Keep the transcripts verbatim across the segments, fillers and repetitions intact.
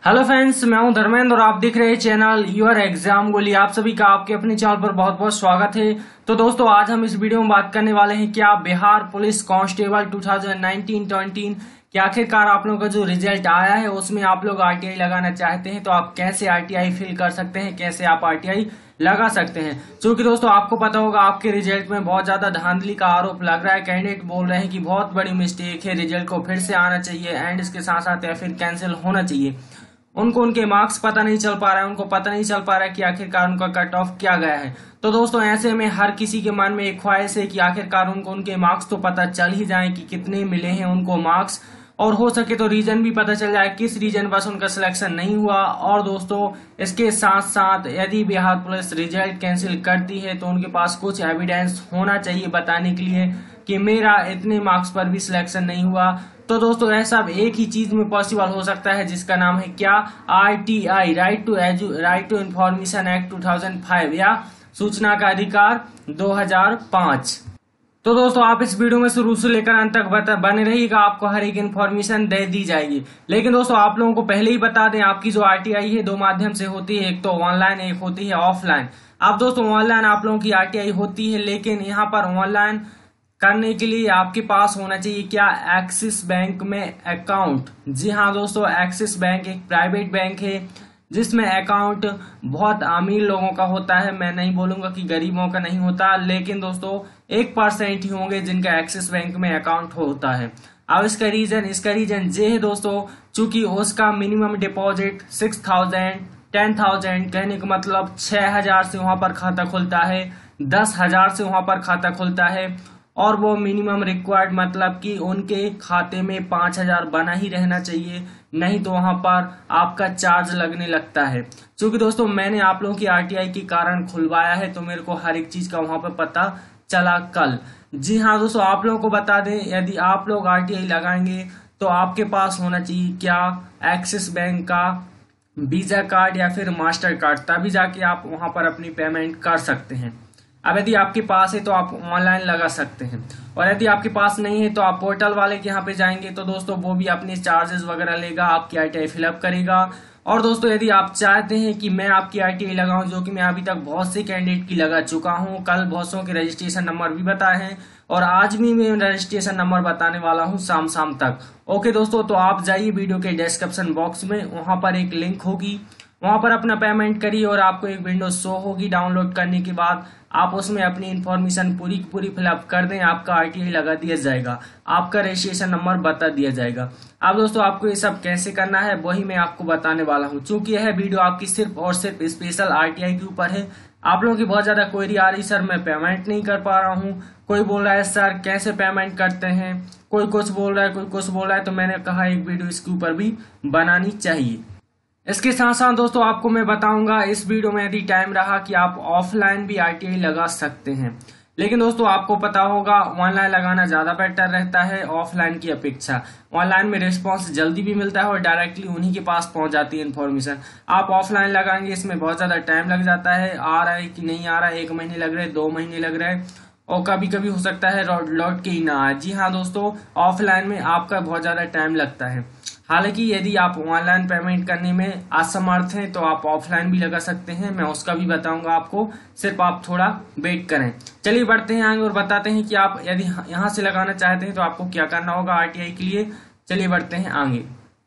Hello friends, मैं हूं धर्मेंद्र और आप देख रहे हैं चैनल योर एग्जाम गोली। आप सभी का आपके अपने चैनल पर बहुत बहुत स्वागत है। तो दोस्तों, आज हम इस वीडियो में बात करने वाले हैं क्या बिहार पुलिस कांस्टेबल दो हज़ार उन्नीस बीस कि आखिरकार आप लोगों का जो रिजल्ट आया है उसमें आप लोग आरटीआई लगाना चाहते हैं तो आप कैसे आरटीआई फिल कर सकते हैं, कैसे आप आरटीआई लगा सकते हैं। क्योंकि दोस्तों आपको पता होगा आपके रिजल्ट में बहुत ज्यादा धांधली का आरोप लग रहा है। कैंडिडेट बोल रहे हैं कि बहुत बड़ी मिस्टेक है, रिजल्ट को फिर से आना चाहिए एंड इसके साथ साथ या फिर कैंसिल होना चाहिए। उनको उनके मार्क्स पता नहीं चल पा रहा है, उनको पता नहीं चल पा रहा है कि आखिरकार उनका कट ऑफ क्या गया है। तो दोस्तों ऐसे में हर किसी के मन में एक ख्वाहिश है कि आखिरकार उनको उनके मार्क्स तो पता चल ही जाए कि कितने मिले हैं उनको मार्क्स, और हो सके तो रीजन भी पता चल जाए किस रीजन बस उनका सिलेक्शन नहीं हुआ। और दोस्तों इसके साथ साथ यदि बिहार पुलिस रिजल्ट कैंसिल करती है तो उनके पास कुछ एविडेंस होना चाहिए बताने के लिए कि मेरा इतने मार्क्स पर भी सिलेक्शन नहीं हुआ। तो दोस्तों ऐसा एक ही चीज में पॉसिबल हो सकता है जिसका नाम है क्या, RTI, right to right to information act दो हज़ार पाँच या सूचना का अधिकार दो हज़ार पाँच। तो दोस्तों आप इस वीडियो में शुरू से लेकर अंत तक बने रहिएगा, आपको हर एक इन्फॉर्मेशन दे दी जाएगी। लेकिन दोस्तों आप लोगों को पहले ही बता दें, आपकी जो आरटीआई है दो माध्यम से होती है, एक तो ऑनलाइन एक होती है ऑफलाइन। आप दोस्तों ऑनलाइन आप लोगों की आरटीआई होती है, लेकिन यहाँ पर ऑनलाइन करने के लिए आपके पास होना चाहिए क्या, एक्सिस बैंक में अकाउंट। जी हाँ दोस्तों, एक्सिस बैंक एक प्राइवेट बैंक है जिसमें अकाउंट बहुत अमीर लोगों का होता है। मैं नहीं बोलूंगा कि गरीबों का नहीं होता, लेकिन दोस्तों एक परसेंट ही होंगे जिनका एक्सिस बैंक में अकाउंट होता है। अब इसका रीजन इसका रीजन ये है दोस्तों, चूंकि उसका minimum deposit six thousand ten thousand कहने का मतलब छह हजार से वहां पर खाता खुलता है, दस हजार से वहां पर खाता खुलता है, और वो मिनिमम रिक्वायर्ड मतलब कि उनके खाते में पांच हजार बना ही रहना चाहिए, नहीं तो वहां पर आपका चार्ज लगने लगता है। क्योंकि दोस्तों मैंने आप लोगों की आरटीआई के कारण खुलवाया है तो मेरे को हर एक चीज का वहां पर पता चला कल। जी हाँ दोस्तों, आप लोगों को बता दें, यदि आप लोग आरटीआई लगाएंगे तो आपके पास होना चाहिए क्या, एक्सिस बैंक का वीजा कार्ड या फिर मास्टर कार्ड, तभी जाके आप वहां पर अपनी पेमेंट कर सकते हैं। अब यदि आपके पास है तो आप ऑनलाइन लगा सकते हैं, और यदि आपके पास नहीं है तो आप पोर्टल वाले के यहाँ पे जाएंगे तो दोस्तों वो भी अपने चार्जेस वगैरह लेगा, आपकी आरटीआई फिलअप करेगा। और दोस्तों यदि आप चाहते हैं कि मैं आपकी आरटीआई लगाऊं, जो कि मैं अभी तक बहुत से कैंडिडेट की लगा चुका हूं, कल बहुत सौ के रजिस्ट्रेशन नंबर भी बताए हैं और आज भी मैं रजिस्ट्रेशन नंबर बताने वाला हूं शाम शाम तक। ओके दोस्तों, तो आप जाइए वीडियो के डिस्क्रिप्शन बॉक्स में, वहां पर एक लिंक होगी, वहां पर अपना पेमेंट करिए और आपको एक विंडो शो होगी। डाउनलोड करने के बाद आप उसमें अपनी इन्फॉर्मेशन पूरी की पूरी फिलअप कर दें, आपका आरटीआई लगा दिया जाएगा, आपका रजिस्ट्रेशन नंबर बता दिया जाएगा। अब दोस्तों आपको ये सब कैसे करना है वही मैं आपको बताने वाला हूँ। चूंकि यह वीडियो आपकी सिर्फ और सिर्फ स्पेशल आरटीआई के ऊपर है। आप लोगों की बहुत ज्यादा क्वेरी आ रही, सर मैं पेमेंट नहीं कर पा रहा हूँ, कोई बोल रहा है सर कैसे पेमेंट करते हैं, कोई कुछ बोल रहा है कोई कुछ बोल रहा है, तो मैंने कहा एक वीडियो इसके ऊपर भी बनानी चाहिए। इसके साथ साथ दोस्तों आपको मैं बताऊंगा इस वीडियो में, यदि टाइम रहा, कि आप ऑफलाइन भी आरटीआई लगा सकते हैं। लेकिन दोस्तों आपको पता होगा ऑनलाइन लगाना ज्यादा बेटर रहता है ऑफलाइन की अपेक्षा। ऑनलाइन में रिस्पांस जल्दी भी मिलता है और डायरेक्टली उन्हीं के पास पहुंच जाती है इन्फॉर्मेशन। आप ऑफलाइन लगाएंगे इसमें बहुत ज्यादा टाइम लग जाता है, आ रहा है कि नहीं आ रहा है, एक महीने लग रहे हैं, दो महीने लग रहे हैं, और कभी कभी हो सकता है लौट के ही ना आए। जी हाँ दोस्तों, ऑफलाइन में आपका बहुत ज्यादा टाइम लगता है। हालांकि यदि आप ऑनलाइन पेमेंट करने में असमर्थ हैं तो आप ऑफलाइन भी लगा सकते हैं, मैं उसका भी बताऊंगा आपको, सिर्फ आप थोड़ा वेट करें। चलिए बढ़ते हैं आगे और बताते हैं कि आप यदि यहां से लगाना चाहते हैं तो आपको क्या करना होगा आरटीआई के लिए। चलिए बढ़ते हैं आगे।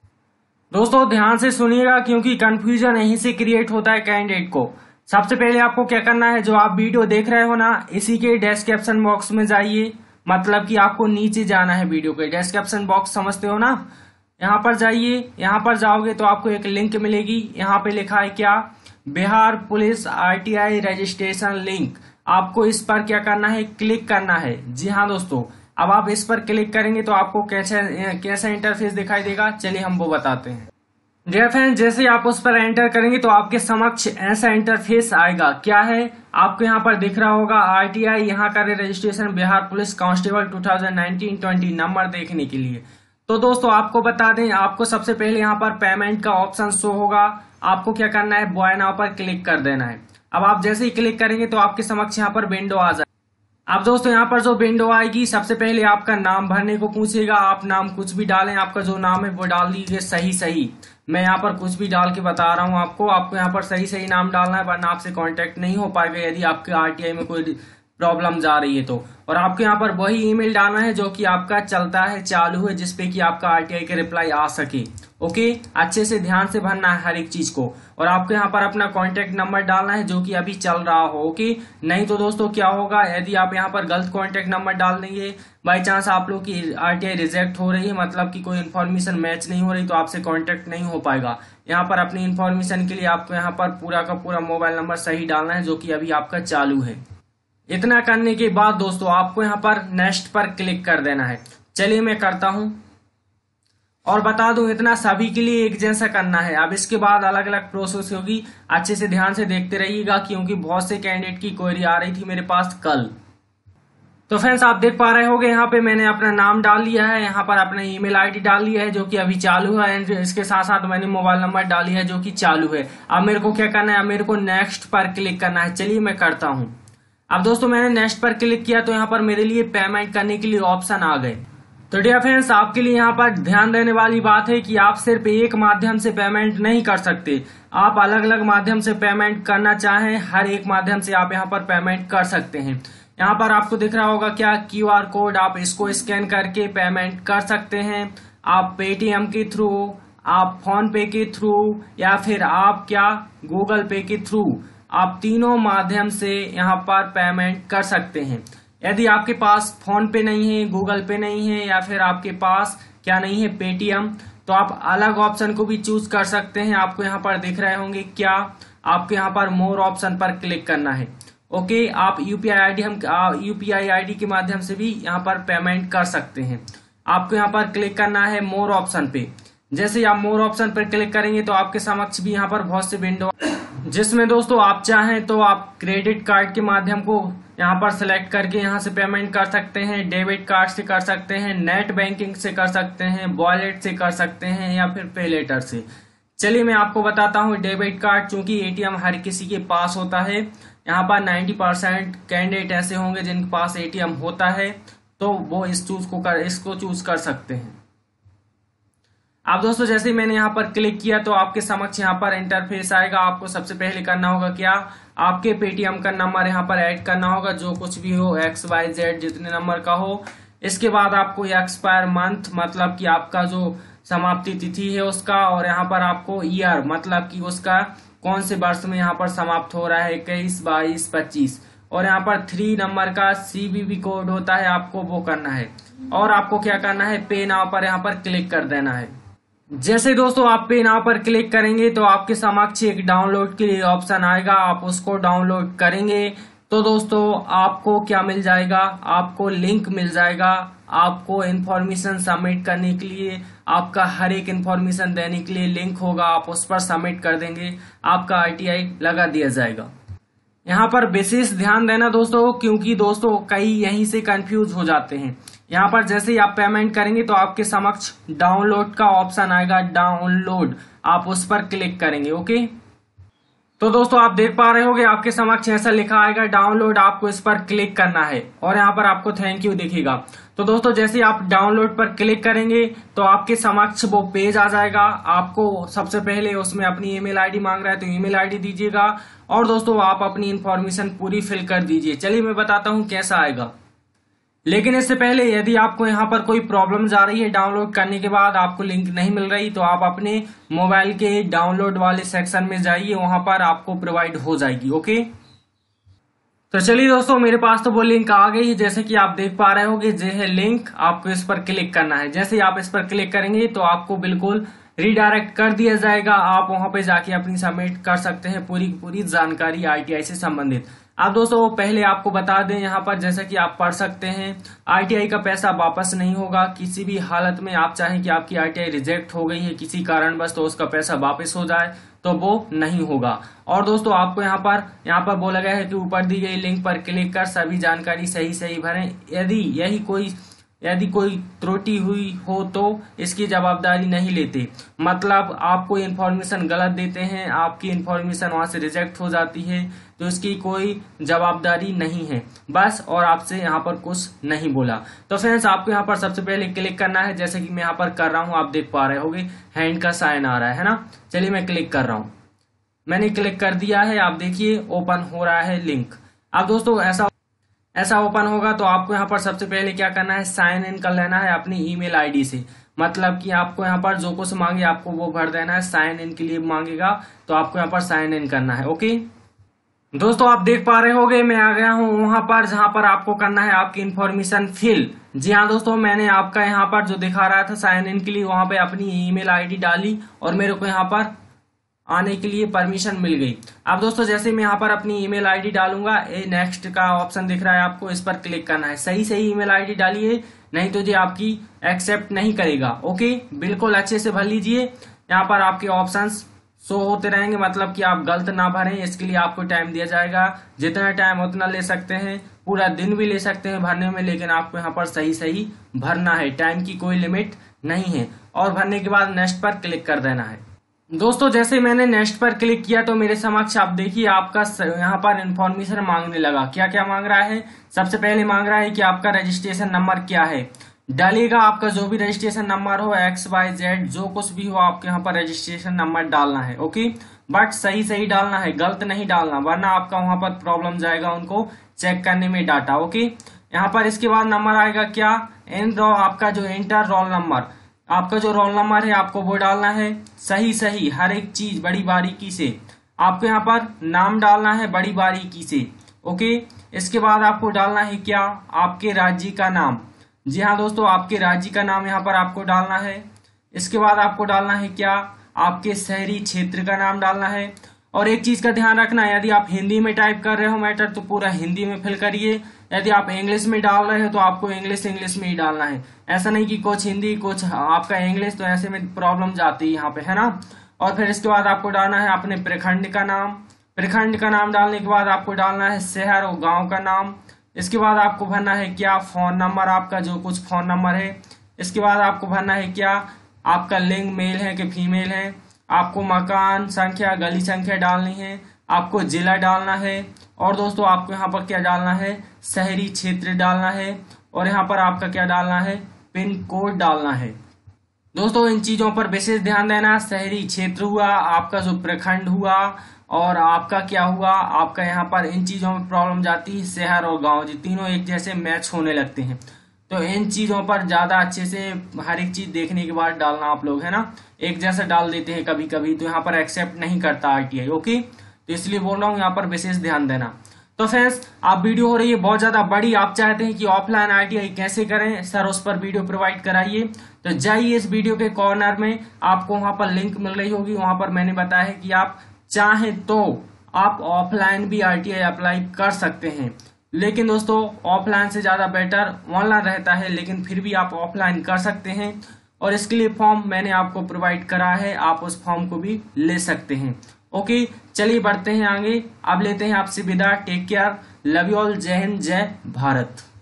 दोस्तों ध्यान से सुनिएगा क्योंकि कंफ्यूजन यहीं से क्रिएट होता है कैंडिडेट को। सबसे पहले आपको क्या करना है, जो आप वीडियो देख रहे हो ना, इसी के डिस्क्रिप्शन बॉक्स में जाइए, मतलब कि आपको नीचे जाना है, वीडियो के डिस्क्रिप्शन बॉक्स समझते हो ना, यहाँ पर जाइए। यहाँ पर जाओगे तो आपको एक लिंक मिलेगी, यहाँ पे लिखा है क्या, Bihar police RTI registration link. आपको इस पर क्या करना है, क्लिक करना है। जी हाँ दोस्तों, अब आप इस पर क्लिक करेंगे तो आपको कैसा कैसा इंटरफेस दिखाई देगा, चलिए हम वो बताते हैं। डियर फ्रेंड, जैसे ही आप उस पर एंटर करेंगे तो आपके समक्ष ऐसा इंटरफेस आएगा। क्या है, आपको यहाँ पर दिख रहा होगा आरटीआई, यहाँ का रजिस्ट्रेशन बिहार पुलिस कांस्टेबल दो हज़ार उन्नीस बीस नंबर देखने के लिए। तो दोस्तों आपको बता दें, आपको सबसे पहले यहाँ पर पेमेंट का ऑप्शन शो होगा, आपको क्या करना है, बॉय नाउ पर क्लिक कर देना है। अब आप जैसे ही क्लिक करेंगे तो आपके समक्ष यहाँ पर विंडो आ जाए। अब दोस्तों यहाँ पर जो विंडो आएगी, सबसे पहले आपका नाम भरने को पूछेगा, आप नाम कुछ भी डालें, आपका जो नाम है वो डाल दीजिए सही सही। मैं यहाँ पर कुछ भी डाल के बता रहा हूँ आपको आपको यहाँ पर सही सही नाम डालना है, वरना आपसे कांटेक्ट नहीं हो पाएगा यदि आपके आरटीआई में कोई प्रॉब्लम जा रही है तो। और आपको यहाँ पर वही ईमेल डालना है जो कि आपका चलता है, चालू है, जिसपे कि आपका आरटीआई का रिप्लाई आ सके। ओके, अच्छे से ध्यान से भरना है हर एक चीज को। और आपको यहाँ पर अपना कॉन्टेक्ट नंबर डालना है जो कि अभी चल रहा हो। ओके, नहीं तो दोस्तों क्या होगा, यदि आप यहाँ पर गलत कॉन्टेक्ट नंबर डाल देंगे, बाई चांस आप लोग की आरटीआई रिजेक्ट हो रही है, मतलब कि कोई इन्फॉर्मेशन मैच नहीं हो रही, तो आपसे कॉन्टेक्ट नहीं हो पाएगा। यहाँ पर अपनी इन्फॉर्मेशन के लिए आपको यहाँ पर पूरा का पूरा मोबाइल नंबर सही डालना है जो कि अभी आपका चालू है। इतना करने के बाद दोस्तों आपको यहाँ पर नेक्स्ट पर क्लिक कर देना है। चलिए मैं करता हूं और बता दूं, इतना सभी के लिए एक जैसा करना है। अब इसके बाद अलग अलग प्रोसेस होगी, अच्छे से ध्यान से देखते रहिएगा, क्योंकि बहुत से कैंडिडेट की क्वेरी आ रही थी मेरे पास कल। तो फ्रेंड्स आप देख पा रहे होंगे यहाँ पे मैंने अपना नाम डाल लिया है, यहाँ पर अपना ईमेल आईडी डाल लिया है जो कि अभी चालू है, एंड इसके साथ साथ मैंने मोबाइल नंबर डाल लिया है जो कि चालू है। अब मेरे को क्या करना है, अब मेरे को नेक्स्ट पर क्लिक करना है। चलिए मैं करता हूँ। अब दोस्तों मैंने नेक्स्ट पर क्लिक किया तो यहाँ पर मेरे लिए पेमेंट करने के लिए ऑप्शन आ गए। तो डियर फ्रेंड्स आपके लिए यहाँ पर ध्यान देने वाली बात है कि आप सिर्फ एक माध्यम से पेमेंट नहीं कर सकते, आप अलग अलग माध्यम से पेमेंट करना चाहें, हर एक माध्यम से आप यहाँ पर पेमेंट कर सकते हैं। यहाँ पर आपको दिख रहा होगा क्या, क्यू आर कोड, आप इसको स्कैन करके पेमेंट कर सकते हैं। आप पेटीएम के थ्रू, आप फोन पे के थ्रू, या फिर आप क्या गूगल पे के थ्रू, आप तीनों माध्यम से यहाँ पर पेमेंट कर सकते हैं। यदि आपके पास फोन पे नहीं है, गूगल पे नहीं है, या फिर आपके पास क्या नहीं है पेटीएम, तो आप अलग ऑप्शन को भी चूज कर सकते हैं। आपको यहाँ पर दिख रहे होंगे क्या, आपको यहाँ पर मोर ऑप्शन पर क्लिक करना है। ओके, आप यूपीआई आईडी हम यूपीआई आईडी के माध्यम से भी यहाँ पर पेमेंट कर सकते हैं। आपको यहाँ पर क्लिक करना है मोर ऑप्शन पे। जैसे आप मोर ऑप्शन पर क्लिक करेंगे तो आपके समक्ष भी यहाँ पर बहुत से विंडो, जिसमें दोस्तों आप चाहें तो आप क्रेडिट कार्ड के माध्यम को यहाँ पर सिलेक्ट करके यहाँ से पेमेंट कर सकते हैं, डेबिट कार्ड से कर सकते हैं, नेट बैंकिंग से कर सकते हैं, वॉलेट से कर सकते हैं, या फिर पे लेटर से। चलिए मैं आपको बताता हूँ डेबिट कार्ड, चूंकि एटीएम हर किसी के पास होता है, यहाँ पर नब्बे परसेंट कैंडिडेट ऐसे होंगे जिनके पास एटीएम होता है, तो वो इस चूज को कर इसको चूज कर सकते हैं। अब दोस्तों जैसे ही मैंने यहाँ पर क्लिक किया तो आपके समक्ष यहाँ पर इंटरफेस आएगा। आपको सबसे पहले करना होगा क्या, आपके पेटीएम का नंबर यहाँ पर ऐड करना होगा, जो कुछ भी हो, एक्स वाई जेड जितने नंबर का हो। इसके बाद आपको एक्सपायर मंथ, मतलब कि आपका जो समाप्ति तिथि है उसका, और यहाँ पर आपको ईयर, मतलब कि उसका कौन से वर्ष में यहाँ पर समाप्त हो रहा है, इक्कीस, बाईस, पच्चीस, और यहाँ पर थ्री नंबर का सीवीवी कोड होता है, आपको वो करना है। और आपको क्या करना है, पे नाउ पर यहाँ पर क्लिक कर देना है। जैसे दोस्तों आप पे नाउ पर क्लिक करेंगे तो आपके समक्ष एक डाउनलोड के लिए ऑप्शन आएगा, आप उसको डाउनलोड करेंगे तो दोस्तों आपको क्या मिल जाएगा, आपको लिंक मिल जाएगा। आपको इन्फॉर्मेशन सबमिट करने के लिए, आपका हर एक इन्फॉर्मेशन देने के लिए लिंक होगा, आप उस पर सबमिट कर देंगे, आपका आरटीआई लगा दिया जाएगा। यहाँ पर विशेष ध्यान देना दोस्तों, क्योंकि दोस्तों कई यहीं से कंफ्यूज हो जाते हैं। यहाँ पर जैसे ही आप पेमेंट करेंगे तो आपके समक्ष डाउनलोड का ऑप्शन आएगा, डाउनलोड, आप उस पर क्लिक करेंगे। ओके, तो दोस्तों आप देख पा रहे होंगे आपके समक्ष ऐसा लिखा आएगा डाउनलोड, आपको इस पर क्लिक करना है और यहाँ पर आपको थैंक यू दिखेगा। तो दोस्तों जैसे आप डाउनलोड पर क्लिक करेंगे तो आपके समक्ष वो पेज आ जाएगा। आपको सबसे पहले उसमें अपनी ईमेल आईडी मांग रहा है तो ईमेल आईडी दीजिएगा, और दोस्तों आप अपनी इन्फॉर्मेशन पूरी फिल कर दीजिए। चलिए मैं बताता हूँ कैसा आएगा। लेकिन इससे पहले यदि आपको यहाँ पर कोई प्रॉब्लम आ रही है, डाउनलोड करने के बाद आपको लिंक नहीं मिल रही, तो आप अपने मोबाइल के डाउनलोड वाले सेक्शन में जाइए, वहां पर आपको प्रोवाइड हो जाएगी। ओके, तो चलिए दोस्तों मेरे पास तो वो लिंक आ गई है, जैसे कि आप देख पा रहे होगे ये है लिंक, आपको इस पर क्लिक करना है। जैसे ही आप इस पर क्लिक करेंगे तो आपको बिल्कुल रिडायरेक्ट कर दिया जाएगा, आप वहां पे जाके अपनी सबमिट कर सकते हैं पूरी पूरी जानकारी आरटीआई से संबंधित। अब दोस्तों पहले आपको बता दें यहाँ पर, जैसा कि आप पढ़ सकते हैं, आरटीआई का पैसा वापस नहीं होगा किसी भी हालत में। आप चाहें कि आपकी आरटीआई रिजेक्ट हो गई है किसी कारणवश तो उसका पैसा वापस हो जाए, तो वो नहीं होगा। और दोस्तों आपको यहाँ पर यहाँ पर बोला गया है कि ऊपर दी गई लिंक पर क्लिक कर सभी जानकारी सही सही भरें। यदि यही कोई यदि कोई त्रुटि हुई हो तो इसकी जवाबदारी नहीं लेते। मतलब आप कोई इन्फॉर्मेशन गलत देते हैं, आपकी इन्फॉर्मेशन वहां से रिजेक्ट हो जाती है, तो इसकी कोई जवाबदारी नहीं है बस। और आपसे यहाँ पर कुछ नहीं बोला। तो फ्रेंड्स, आपको यहाँ पर सबसे पहले क्लिक करना है, जैसे कि मैं यहाँ पर कर रहा हूँ, आप देख पा रहे होंगे हैंड का साइन आ रहा है ना। चलिए मैं क्लिक कर रहा हूँ, मैंने क्लिक कर दिया है। आप देखिए ओपन हो रहा है लिंक। अब दोस्तों ऐसा ऐसा ओपन होगा तो आपको यहाँ पर सबसे पहले क्या करना है, साइन इन कर लेना है अपनी ईमेल आईडी से। मतलब कि आपको यहाँ पर जो कुछ मांगे आपको वो भर देना है। साइन इन के लिए मांगेगा तो आपको यहाँ पर साइन इन करना है। ओके दोस्तों, आप देख पा रहे होंगे मैं आ गया हूँ वहां पर जहां पर आपको करना है आपकी इन्फॉर्मेशन फिल। जी हाँ दोस्तों, मैंने आपका यहाँ पर जो दिखा रहा था साइन इन के लिए, वहां पे अपनी ईमेल आईडी डाली और मेरे को यहाँ पर आने के लिए परमिशन मिल गई। अब दोस्तों जैसे मैं यहाँ पर अपनी ईमेल आईडी डालूंगा, ये नेक्स्ट का ऑप्शन दिख रहा है आपको, इस पर क्लिक करना है। सही सही ईमेल आईडी डालिए, नहीं तो जी आपकी एक्सेप्ट नहीं करेगा। ओके, बिल्कुल अच्छे से भर लीजिए। यहाँ पर आपके ऑप्शंस शो होते रहेंगे, मतलब कि आप गलत ना भरें, इसके लिए आपको टाइम दिया जाएगा। जितना टाइम उतना ले सकते हैं, पूरा दिन भी ले सकते हैं भरने में, लेकिन आपको यहाँ पर सही सही भरना है। टाइम की कोई लिमिट नहीं है। और भरने के बाद नेक्स्ट पर क्लिक कर देना है। दोस्तों जैसे मैंने नेक्स्ट पर क्लिक किया तो मेरे समक्ष आप देखिए आपका यहाँ पर इन्फॉर्मेशन मांगने लगा। क्या क्या मांग रहा है, सबसे पहले मांग रहा है कि आपका रजिस्ट्रेशन नंबर क्या है। डालिएगा आपका जो भी रजिस्ट्रेशन नंबर हो, एक्स वाई जेड जो कुछ भी हो, आपके यहाँ पर रजिस्ट्रेशन नंबर डालना है। ओके, बट सही सही डालना है, गलत नहीं डालना, वरना आपका वहां पर प्रॉब्लम जाएगा उनको चेक करने में डाटा। ओके, यहाँ पर इसके बाद नंबर आएगा क्या, एन आपका जो इंटर रोल नंबर, आपका जो रोल नंबर है आपको वो डालना है। सही सही हर एक चीज बड़ी बारीकी से आपको यहाँ पर नाम डालना है, बड़ी बारीकी से। ओके, इसके बाद आपको डालना है क्या, आपके राज्य का नाम। जी हाँ दोस्तों, आपके राज्य का नाम यहाँ पर आपको डालना है। इसके बाद आपको डालना है क्या, आपके शहरी क्षेत्र का नाम डालना है। और एक चीज का ध्यान रखना, यदि आप हिंदी में टाइप कर रहे हो मैटर तो पूरा हिंदी में फिल करिए। यदि आप इंग्लिश में डाल रहे हो तो आपको इंग्लिश इंग्लिश में ही डालना है। ऐसा नहीं कि कुछ हिंदी कुछ आपका इंग्लिश, तो ऐसे में प्रॉब्लम जाती है यहाँ पे, है ना। और फिर इसके बाद आपको डालना है अपने प्रखंड का नाम। प्रखंड का नाम डालने के बाद आपको डालना है शहर और गाँव का नाम। इसके बाद आपको भरना है क्या, फोन नंबर, आपका जो कुछ फोन नंबर है। इसके बाद आपको भरना है क्या, आपका लिंग मेल है कि फीमेल है। आपको मकान संख्या, गली संख्या डालनी है। आपको जिला डालना है। और दोस्तों आपको यहाँ पर क्या डालना है, शहरी क्षेत्र डालना है। और यहाँ पर आपका क्या डालना है, पिन कोड डालना है। दोस्तों इन चीजों पर विशेष ध्यान देना। शहरी क्षेत्र हुआ, आपका जो प्रखंड हुआ, और आपका क्या हुआ, आपका यहाँ पर इन चीजों में प्रॉब्लम जाती है। शहर और गांव जी तीनों एक जैसे मैच होने लगते हैं, तो इन चीजों पर ज्यादा अच्छे से हर एक चीज देखने के बाद डालना आप लोग, है ना। एक जैसा डाल देते हैं कभी कभी, तो यहाँ पर एक्सेप्ट नहीं करता आरटीआई। ओके, तो इसलिए बोल रहा हूँ यहाँ पर विशेष ध्यान देना। तो फ्रेंड्स, आप वीडियो हो रही है बहुत ज्यादा बड़ी, आप चाहते हैं कि ऑफलाइन आरटीआई कैसे करें सर, उस पर वीडियो प्रोवाइड कराइए, तो जाइए इस वीडियो के कॉर्नर में, आपको वहां पर लिंक मिल रही होगी। वहां पर मैंने बताया है कि आप चाहें तो आप ऑफलाइन भी आरटीआई अप्लाई कर सकते हैं। लेकिन दोस्तों ऑफलाइन से ज्यादा बेटर ऑनलाइन रहता है, लेकिन फिर भी आप ऑफलाइन कर सकते हैं। और इसके लिए फॉर्म मैंने आपको प्रोवाइड करा है, आप उस फॉर्म को भी ले सकते हैं। ओके, चलिए बढ़ते हैं आगे। अब लेते हैं आपसे विदा। Take care, love you all, जय हिंद, जय भारत।